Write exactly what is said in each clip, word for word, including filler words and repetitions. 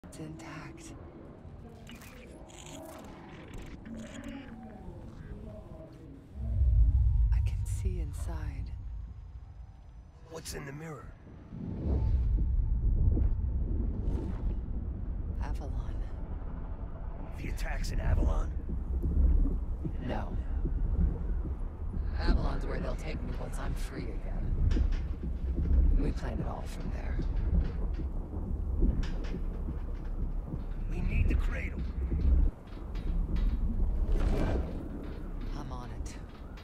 It's intact. I can see inside. What's in the mirror? Avalon. The attacks in Avalon? No. Avalon's where they'll take me once I'm free again. We planned it all from there. We need the cradle. I'm on it.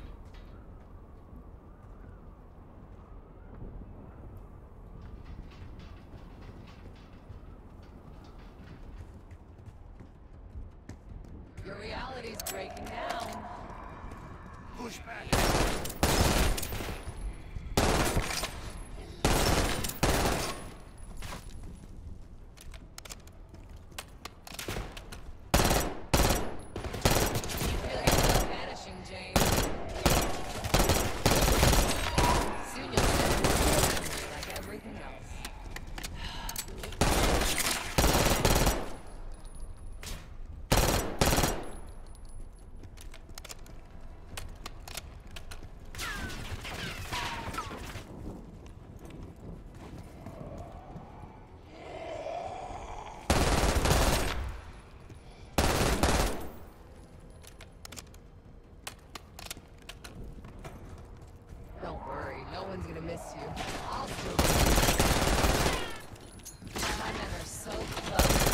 Your reality's breaking down. Push back. Don't worry, no one's gonna miss you. I'll still be here. My men are so close.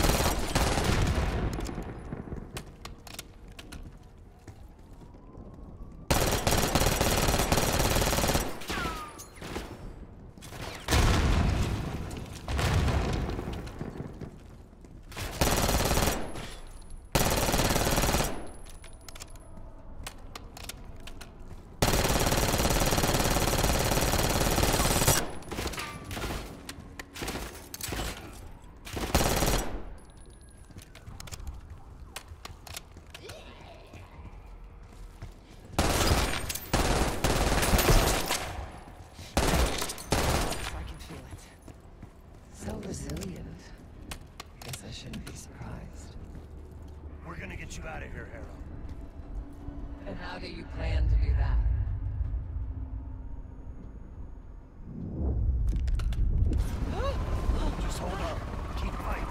Resilient. Guess I shouldn't be surprised. We're gonna get you out of here, Harrow. And how do you plan to do that? Just hold on. Keep fighting.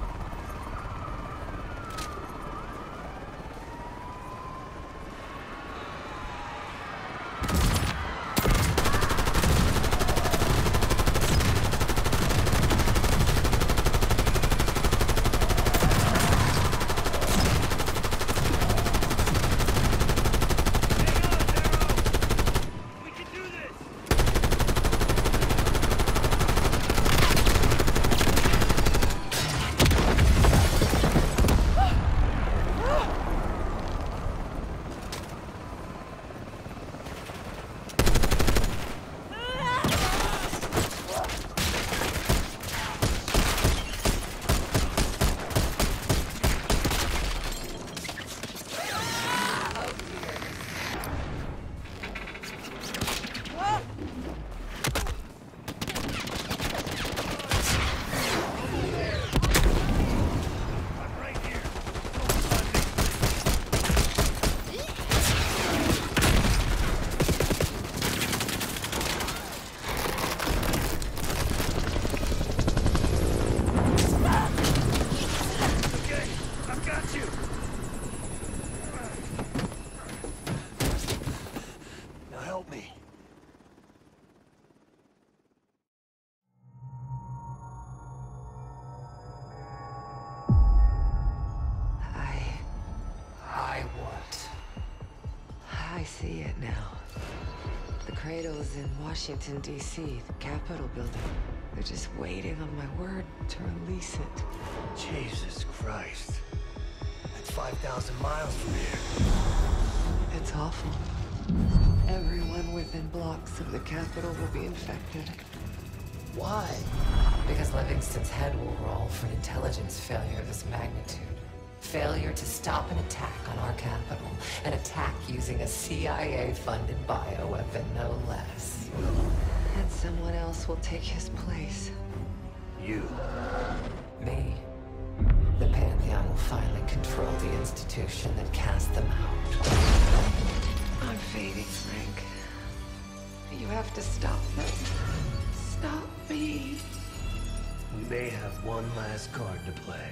I see it now. The cradle's in Washington, D C, the Capitol building. They're just waiting on my word to release it. Jesus Christ. That's five thousand miles from here. It's awful. Everyone within blocks of the Capitol will be infected. Why? Because Livingston's head will roll for an intelligence failure of this magnitude. Failure to stop an attack on our capital. An attack using a C I A-funded bioweapon, no less. And someone else will take his place. You. Me. constitution that cast them out. I'm fading, Frank. You have to stop this. Stop me. We may have one last card to play.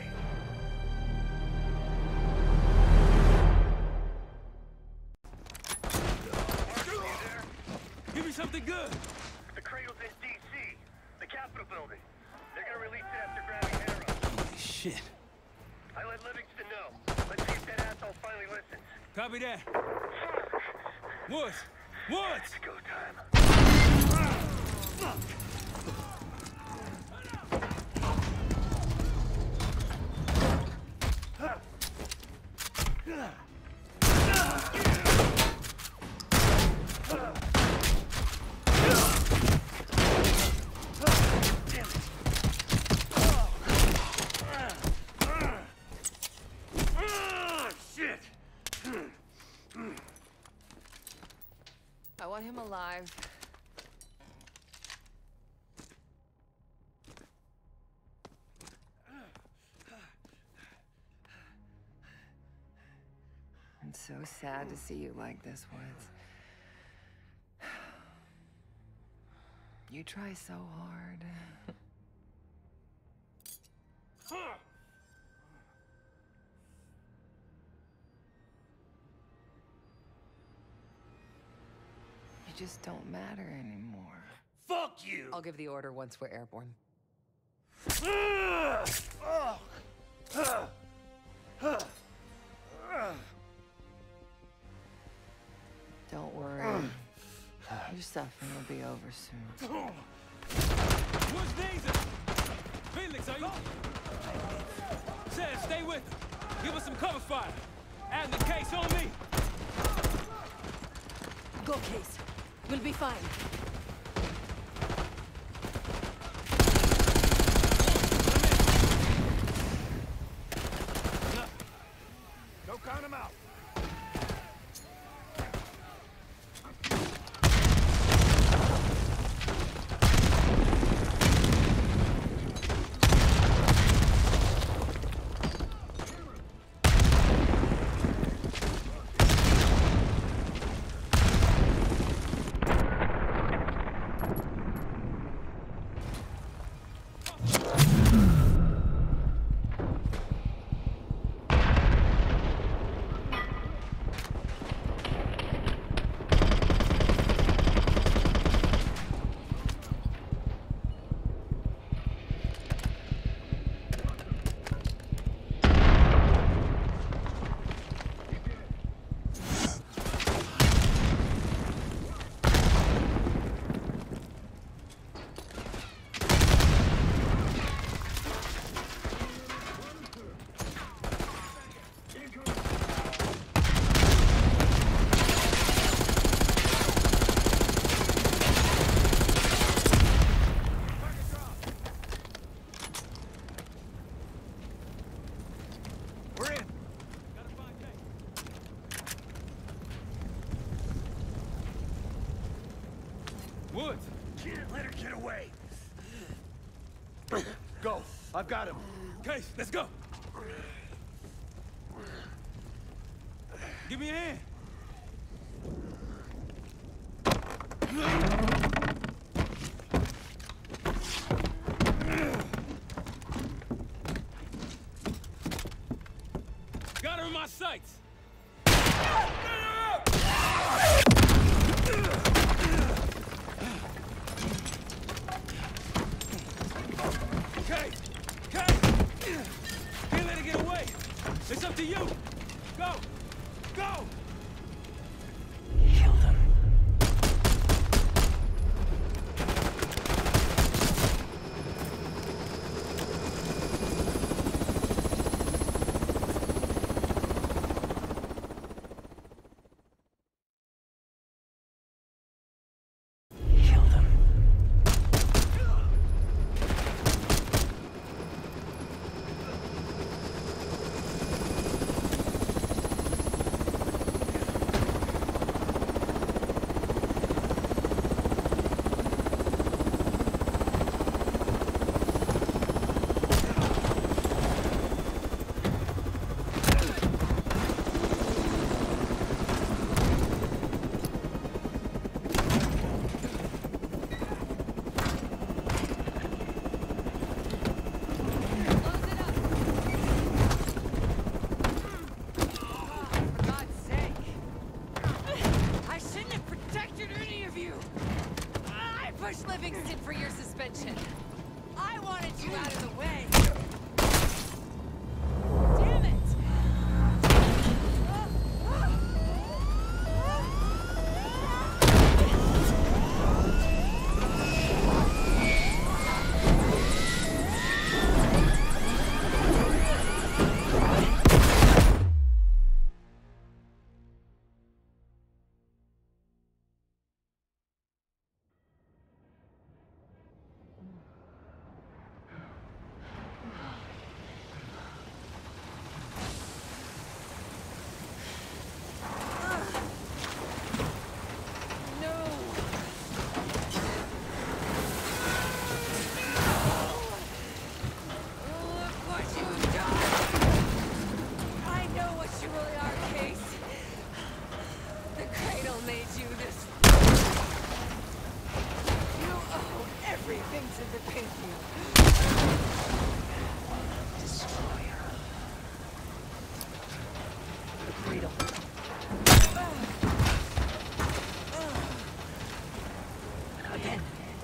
Give me something good. The cradle's in D C, the Capitol building. They're gonna release it after grabbing Harrow. Holy shit. I let Livingston know. Let's see if that asshole finally listens. Copy that. Fuck! Woods! Woods! It's go time. I want him alive. I'm so sad to see you like this, Woods. You try so hard. You just don't matter anymore. Fuck you! I'll give the order once we're airborne. Don't worry. Your suffering will be over soon. Woods needs it! Felix, are you? Said, stay with him. Give us some cover fire. Add the case on me. Go, Case. We'll be fine. Don't count him out. Woods! Can't let her get away. Go. I've got him. Case, let's go! Give me a hand! Got her in my sights! Okay! Okay! Can't let her get away! It's up to you! Go! Go! Kill them. Kill them. the Pantheon. Destroyer. Freedom. Again.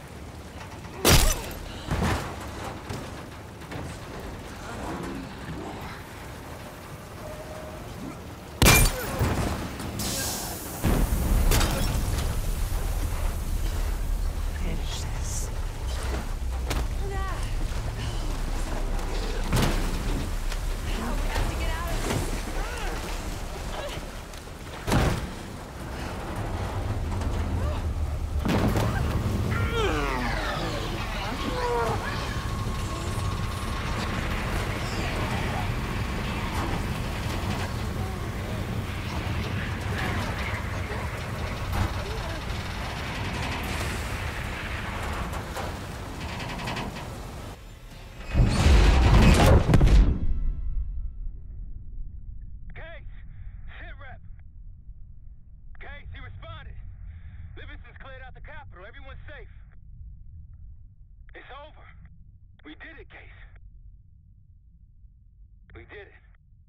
Finish this. How we have to get out of this? Case! Sit rep! Case, he responded. Livingston's cleared out the capital. Everyone's safe. It's over. We did it, Case. We did it.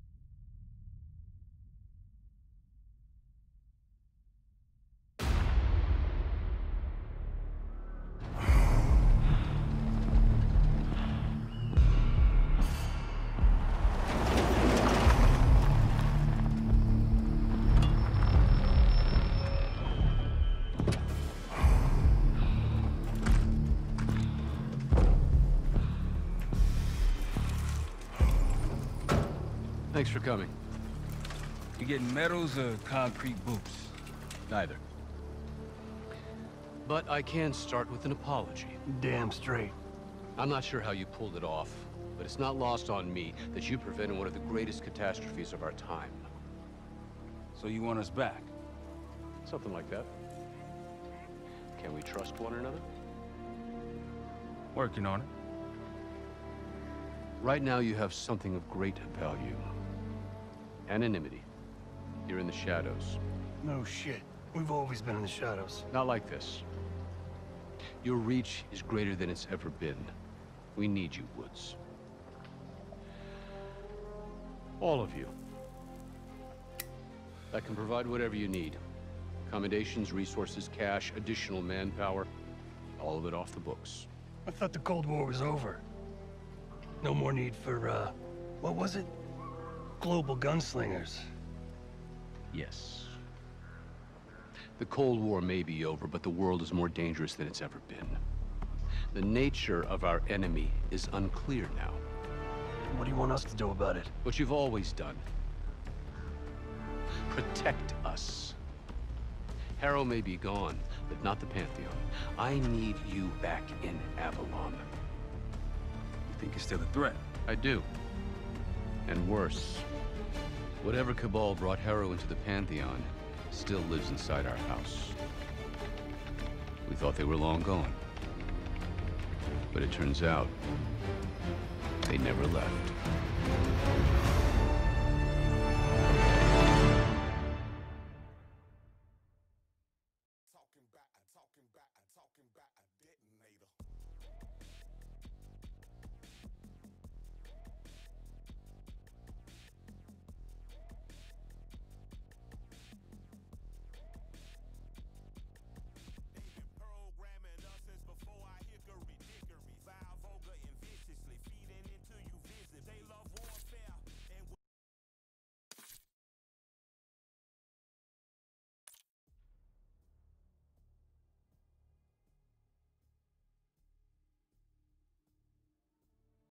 Thanks for coming. You getting medals or concrete boots? Neither. But I can start with an apology. Damn straight. I'm not sure how you pulled it off, but it's not lost on me that you prevented one of the greatest catastrophes of our time. So you want us back? Something like that. Can we trust one another? Working on it. Right now you have something of great value. Anonymity. You're in the shadows. No shit. We've always been in the shadows. Not like this. Your reach is greater than it's ever been. We need you, Woods. All of you. I can provide whatever you need. Accommodations, resources, cash, additional manpower. All of it off the books. I thought the Cold War was over. No more need for, uh, what was it? Global gunslingers. Yes. The Cold War may be over, but the world is more dangerous than it's ever been. The nature of our enemy is unclear now. What do you want us to do about it? What you've always done. Protect us. Harrow may be gone, but not the Pantheon. I need you back in Avalon. You think it's still a threat? I do. And worse. Whatever cabal brought Harrow into the Pantheon still lives inside our house. We thought they were long gone. But it turns out, they never left.